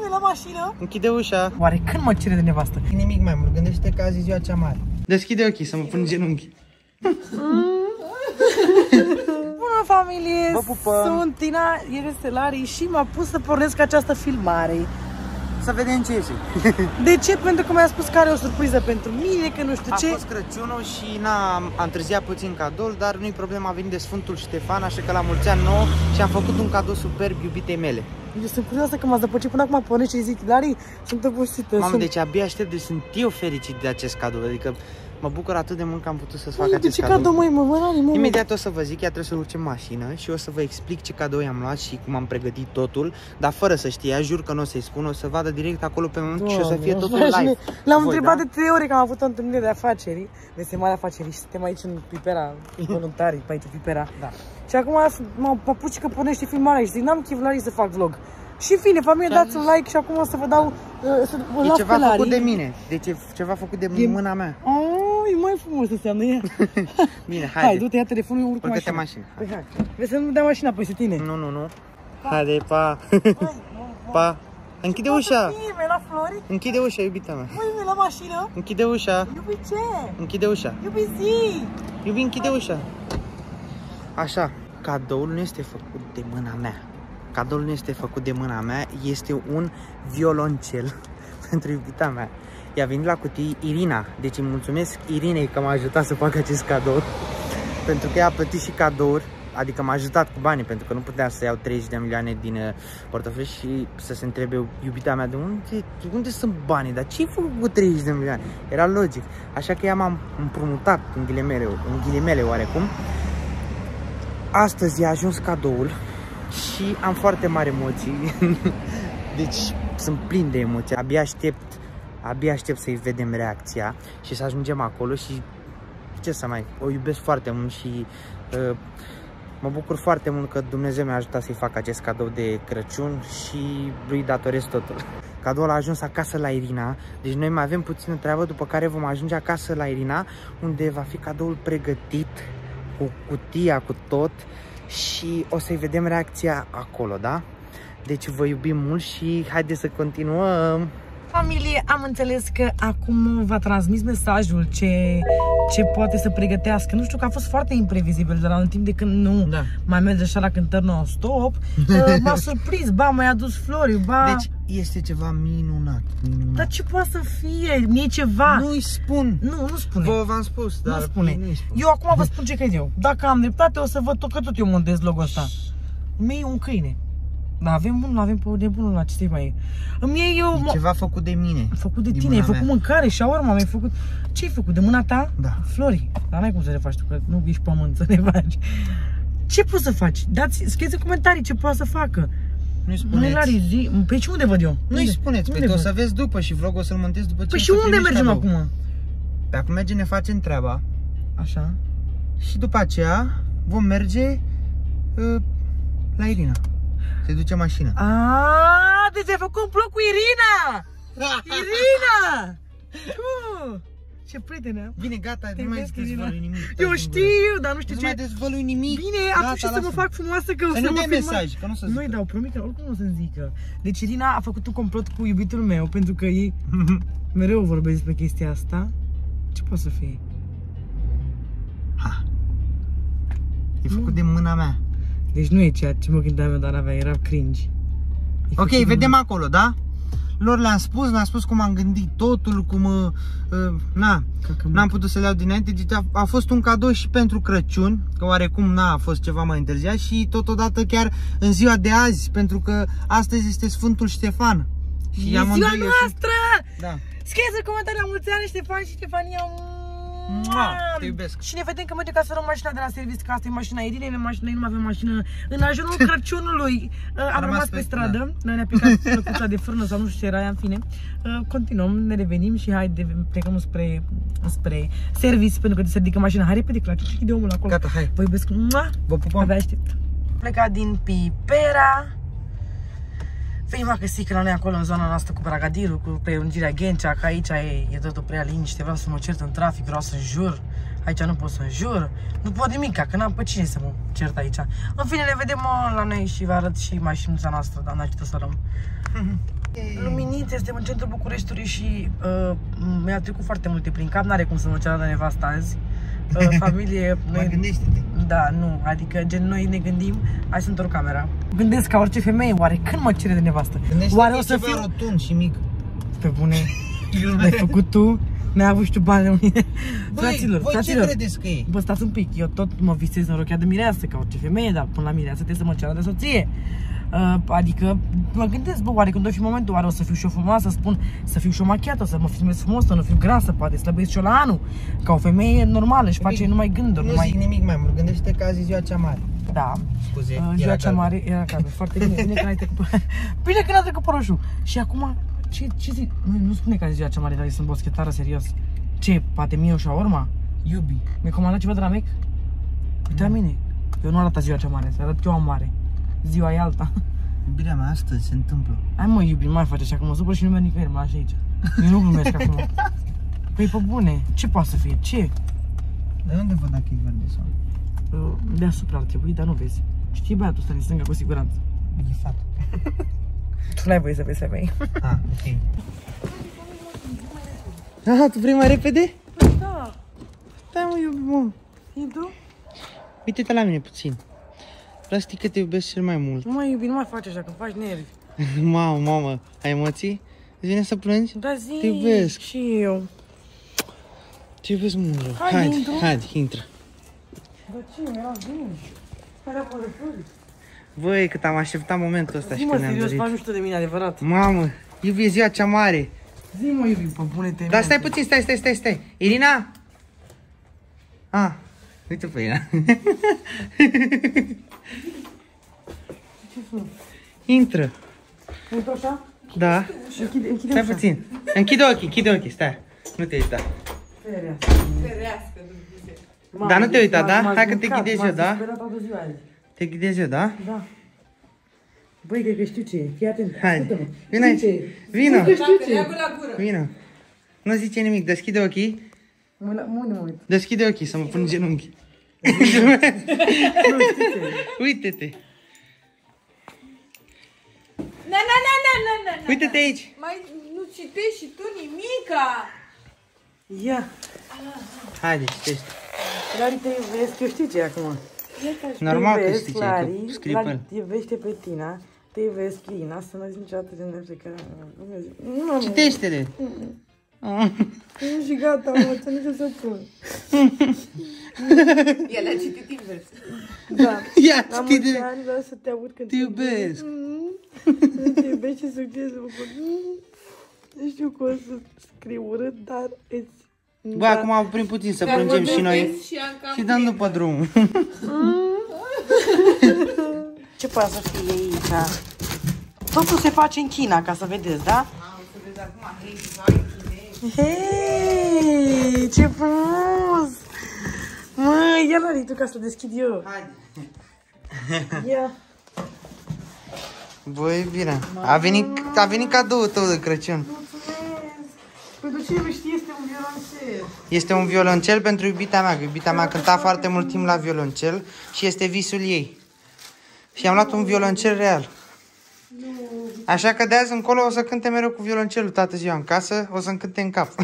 Uite la mașină. Închide ușa. Oare când mă cere de nevastă? Nimic mai mult, gândește că azi e ziua cea mare. Deschide ochii să mă pun genunchi. Bună familie, vă pupăm. Sunt Tina, el este Lari și m-a pus să pornesc această filmare. Să vedem ce iese. De ce? Pentru că mi-a spus că are o surpriză pentru mine, că nu știu ce. A fost Crăciunul și am întârziat puțin cadoul, dar nu-i problemă, a venit de Sfântul Ștefan, așa că la mulți ani nouă și am făcut un cadou superb iubitei mele. Eu sunt curioasă că m-ați dăpăcit până acum pornesc și zic, Lari, sunt obosită. Mamă, deci abia aștept, deci sunt eu fericit de acest cadou, adică mă bucur atât de mult că am putut să-ți fac acest cadou. De ce cadou, măi? Imediat o să vă zic, ea trebuie să urce în mașină și o să vă explic ce cadou i-am luat și cum am pregătit totul, dar fără să știe, jur că nu o să-i spun, o să vadă direct acolo pe moment și o să fie totul live. L-am întrebat de 3 ore că am avut o întâlnire de afaceri, de mare afaceri și suntem aici în Pipera, voluntari, pe aici Pipera. Da. Și acum m-am apucat că pornește filmarea și zic, n-am chef Lari să fac vlog. Și în fine, familie, dați un like și acum o să vă dau e ceva făcut de mine, deci e ceva făcut de mâna mea. E mai frumos înseamnă ea. Bine, haide. Hai, du-te, ia telefonul, urcă mașina. Păi hai. Vrei să nu dea mașina peste tine? Nu. Haide, pa. Pa. Închide ușa. La Flori. Închide ușa, iubita mea. Uite la mașină. Închide ușa. Iubi, ce? Închide ușa. Iubi, zi. Iubi, închide ușa. Așa, cadoul nu este făcut de mâna mea. Cadoul nu este făcut de mâna mea, este un violoncel pentru iubita mea. I-a venit la cutii Irina, deci îi mulțumesc Irinei că m-a ajutat să fac acest cadou. Pentru că ea a plătit și cadouri, adică m-a ajutat cu banii, pentru că nu puteam să iau 30 de milioane din portofel și să se întrebe iubita mea de unde sunt banii, dar ce-ai făcut cu 30 de milioane? Era logic. Așa că ea m-a împrumutat în ghilimele oarecum. Astăzi a ajuns cadoul și am foarte mari emoții. Deci sunt plin de emoții. Abia aștept să-i vedem reacția și să ajungem acolo și ce să mai, o iubesc foarte mult și mă bucur foarte mult că Dumnezeu mi-a ajutat să-i fac acest cadou de Crăciun și lui datorez totul. Cadoul a ajuns acasă la Irina, deci noi mai avem puțină treabă, după care vom ajunge acasă la Irina, unde va fi cadoul pregătit cu cutia, cu tot și o să-i vedem reacția acolo, da? Deci vă iubim mult și haideți să continuăm! Familie, am înțeles că acum v-a transmis mesajul ce poate să pregătească. Nu știu, că a fost foarte imprevizibil, dar în timp de când nu mai merge așa la cântări non-stop, m-a surprins, ba, mi-a adus flori, ba... Deci este ceva minunat. Dar ce poate să fie? Mie ceva. Nu-i spun. Nu spune. Vă v-am spus, dar nu spune. Eu acum vă spun ce cred eu. Dacă am dreptate, o să văd că tot eu montez logo-ul ăsta. Mie e un câine. Dar avem pe nebunul la ce mai e. E ceva făcut de mine. Făcut de tine, ai făcut mâncare, shawarma, mi-ai făcut... Ce ai făcut? De mâna ta? Da. Flori. Dar n-ai cum să le faci tu, că nu ești pământ să le faci. Ce poți să faci? Scrieți în comentarii ce poate să facă. Nu-i spuneți. Pe ce unde văd eu? Nu-i spuneți, pe o să vezi după și vlogul o să-l montez după ce... Păi și unde mergem acum? Pe acum mergem, ne facem treaba. Așa. Și după aceea vom merge la Irina. Se duce mașina. Deci ai făcut un vlog cu Irina! Irina! Ce prietenă! Bine, gata, nu mai dezvălui nimic. Eu știu, dar nu știu ce... Nu mai dezvălui nimic. Bine, atunci să mă fac frumoasă că o să nu dai mesaj, că nu să zică. Nu-i dau, promit că oricum nu o să-mi zică. Deci Irina a făcut un complot cu iubitul meu, pentru că ei mereu vorbesc despre chestia asta. Ce poate să fie? E făcut de mâna mea. Deci nu e ceea ce mă gândeam eu, dar avea, era cringe. Ok, vedem acolo, da? Lor le-am spus cum am gândit totul, cum... n-am putut să le iau dinainte, deci a fost un cadou și pentru Crăciun, că oarecum a fost ceva mai întârziat și totodată chiar în ziua de azi, pentru că astăzi este Sfântul Ștefan. Și e ziua noastră! Da. Scrieți în comentarii la mulți ani, Ștefan și Ștefania. Te iubesc. Și ne vedem că mergem ca să luăm mașina de la serviciu, că asta e mașina Irinei, noi nu avem mașină. În ajunul Crăciunului am rămas pe stradă, noi ne-a picat plăcuța de frână sau nu știu ce era, în fine. Continuăm, ne revenim și haide, plecăm spre serviciu, pentru că se ridică mașina. Hai repede, clar, ce de omul acolo. Gata, hai. Vă iubesc. Vă pupăm. Abia aștept. Plecat din Pipera. Prima găsică la noi acolo în zona noastră cu Bragadiru, cu prelungirea Ghencea, că aici e totul prea liniște, vreau să mă cert în trafic, vreau să jur. Aici nu pot să jur, nu pot nimic, că n-am pe cine să mă cert aici. În fine, ne vedem la noi și vă arăt și mașinuța noastră, Doamne ajută să luăm. Luminițe, suntem în centrul Bucureștiului și mi-a trecut foarte multe prin cap, n-are cum să mă ceară de nevasta azi. Familie, Mai gândește-te. Da, nu, adică gen noi ne gândim, hai să întorc camera. Gândesc ca orice femeie, oare când mă cere de nevastă? Oare o să fiu rotund și mic. Pe bune, l-ai făcut tu? Ne-ai avut și tu bani. Fraților, ce credeți că e? Bă, stați un pic, eu tot mă visez în rochia de mireasă, ca orice femeie, dar până la mireasă trebuie să mă ceară de soție. Adică mă gândesc, bă, oare când o fi momentul, oare o să fiu și o frumoasă, spun să fiu și o machiată, să mă filmez frumos, să nu fiu grasă, poate slăbesc și eu la anul. Ca o femeie normală, își face numai gânduri. Nu zic nimic mai mult, gândește că azi e ziua cea mare. Da. Scuze, ziua cea mare era calme, foarte bine, bine că n-ai trecut bine că n-a trecut păroșul. Și acum, ce zic? Nu spune că azi e ziua cea mare, dar sunt boschetară, serios. Ce, poate mie o șaorma? Iubi, mi-ai comandat ceva de la Mac? Uite la mine, eu nu arăt ziua cea mare, să arăt că eu am mare. Ziua e alta. Iubirea mea, astăzi se întâmplă. Hai mă, iubi, nu mai face așa, că mă supăr și nu merg nicăieri, mă lași aici. Eu nu glumesc acum. Păi pe bune, ce poate să fie? Ce? De unde văd dacă e verde sau? Deasupra ar trebui, dar nu vezi. Știi băiatul ăsta din stânga cu siguranță. E fată. Tu n-ai voie să vezi femei. Ah, ok. Ah, tu vrei mai repede? Da. Stai mă, iubi, mă. Intru? Uite-te la mine puțin. Vreau să știi că te iubesc cel mai mult. Nu mai iubi, nu mai faci așa, că faci nervi. Mamă, ai emoții? Îți vine să plângi? Da, zi. Te iubesc. Și eu. Te iubesc mult. Haide, intră. Dar ce, era bine. Care acolo flori? Băi, cât am așteptat momentul ăsta și că ne-am serios, dorit. faci mișto de mine, adevărat. Mamă, iubi, e ziua cea mare. Zi mă, iubi, pune-te. Dar stai puțin, stai. Irina? Ah, uite pe Irina. Intră. Intru așa? Da. Închide Stai puțin. Închide ochii, stai. Nu te uita. Ferească, Dar nu te uita, da? Hai că te ghidez eu, da? Te Te ghidez eu, da? Da. Băi, cred că știu ce e. Fii atent. Hai, vino aici. Vino. Vino. Nu zice nimic, deschide ochii. Mă uit. Deschide ochii să mă pun în genunchi. Uite-te. Na. Uite-te aici. Mai nu citești și tu nimica. Ia. Haide, citește. Lari, te iubesc, eu știu ce e acum. Normal că știi ce e, că scrie pe el. Te iubește pe tine, te iubesc, Lina, să nu zici niciodată de neplecare. Citește-le. Și gata, mă, să nici o să pun. El a citit invers. Da. Ia, La mulți citește. ani vreau să te aud când Te iubesc. te iubesc și succes să bucur. Știu că o să scriu urât, dar îți... Bă, acum oprim puțin să plângem și noi și dăm după drum. Ce poate să fie aici? Totul se face în China, ca să vedeți, da? Hei, ce frumos! Măi, ia la tu ca să deschid eu. Haide. Ia. Băi, bine. A venit cadoul tău de Crăciun. Pentru cine nu știe, este un violoncel. Este un violoncel pentru iubita mea, că iubita mea cânta foarte mult timp la violoncel și este visul ei. Și am luat un violoncel real. Așa că de azi încolo o să cânte mereu cu violoncelul toată ziua în casă, o să-mi cânte în cap.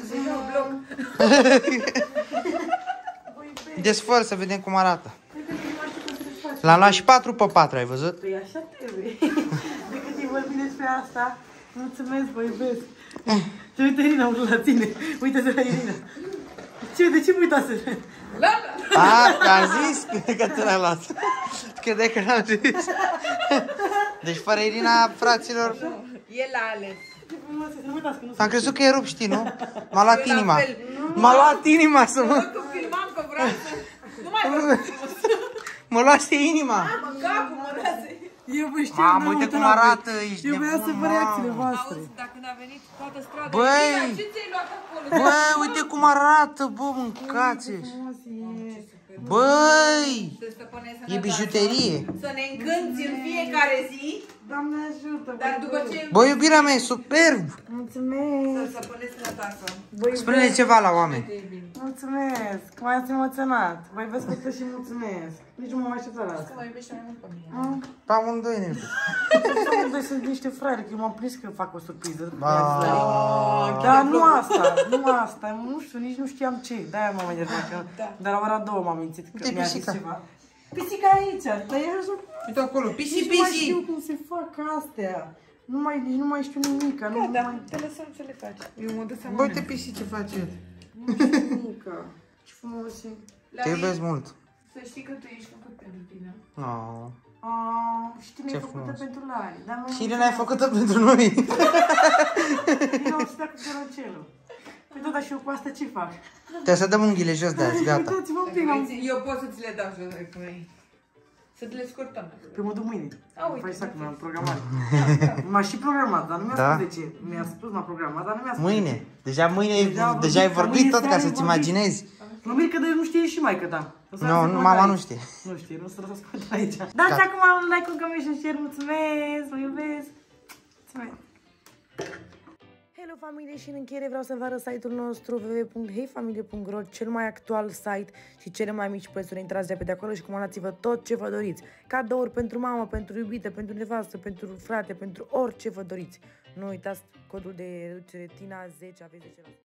Desfăr să vedem cum arată. L-am luat și 4 pe 4, ai văzut? Păi așa trebuie. De cât îi vorbi despre asta, mulțumesc, vă iubesc. Ce uite Irina, urlă la tine. Uite-te la Irina. Ce, de ce mă uitase? Am zis că ți l-ai luat. Credeai că n-am zis. Deci fără Irina, fraților, El a ales. am crezut că e rupt, știi, nu? M-a luat inima. M-a luat inima să mă... Tu filmam că vreau să... Nu mai vreau. Mă luase inima. Mă, capul mă lase. Eu vă știu, Mamă, uite cum arată, ești eu voiam să vă reacțiile voastre. Auzi, dacă n-a venit toată strada. Băi! Irina, ce ți-ai luat acolo? Bă, uite cum arată, bă, mâncați. Băi! Să stăpânezi E sănătate. bijuterie. Să ne încânți în fiecare zi. Doamne ajută, Dar după ce... Bă, iubirea mea, e superb. Mulțumesc! Să puneți la tasă. Spune-le ceva la oameni. Mulțumesc! M-ați emoționat. Vă iubesc pe toți și mulțumesc. Nici nu mă mai așteptat la Că asta. mă iubește mai mult pe mine. Pa amândoi ne iubim. Amândoi sunt niște fraieri, că eu m-am prins că fac o surpriză. Dar nu asta. Nu știu, nici nu știam ce. De-aia m-am enervat. Dar la ora 2 m-am mințit că mi-a zis ceva. Pisica aici, dar e așa. Uite acolo, Nici nu mai știu cum se fac astea. Nici nu mai știu nimica. Da, te lăsăm să le faci. Eu mă duc să Bă, uite pisici ce face. Nu știu nimica. Ce frumos e. Te iubesc mult. Să știi că tu ești făcut pentru tine. Oh. Și tine ai făcută pentru Lari. Și Irina ai făcută pentru noi. Irina o să stea cu geroncelul. Păi tot așa eu cu asta ce fac? Trebuie să dăm unghiile jos de azi, gata. Uitați-vă un pic. Eu pot să ți le dau jos cu ei. Să te le scurtăm. Pe mă duc mâine. Uite, Păi exact, m-am programat. M-a și programat, dar nu mi-a spus de ce. Mi-a spus, m-a programat, dar nu mi-a spus. Mâine. Deja ai vorbit tot ca să-ți imaginezi. Mă mir că de nu știe și maică ta. Nu, mama nu știe. Nu știe, nu să lăsați comentarii aici. Dați acum un like, un comment și un share. Mulțumesc, vă iubesc. Mulțumesc. Hello familie, și în încheiere vreau să vă arăt site-ul nostru www.heyfamilie.ro, cel mai actual site și cele mai mici prețuri. Intrați repede acolo și comandați-vă tot ce vă doriți. Cadouri pentru mamă, pentru iubită, pentru nevastă, pentru frate, pentru orice vă doriți. Nu uitați codul de reducere TINA10, aveți 10%.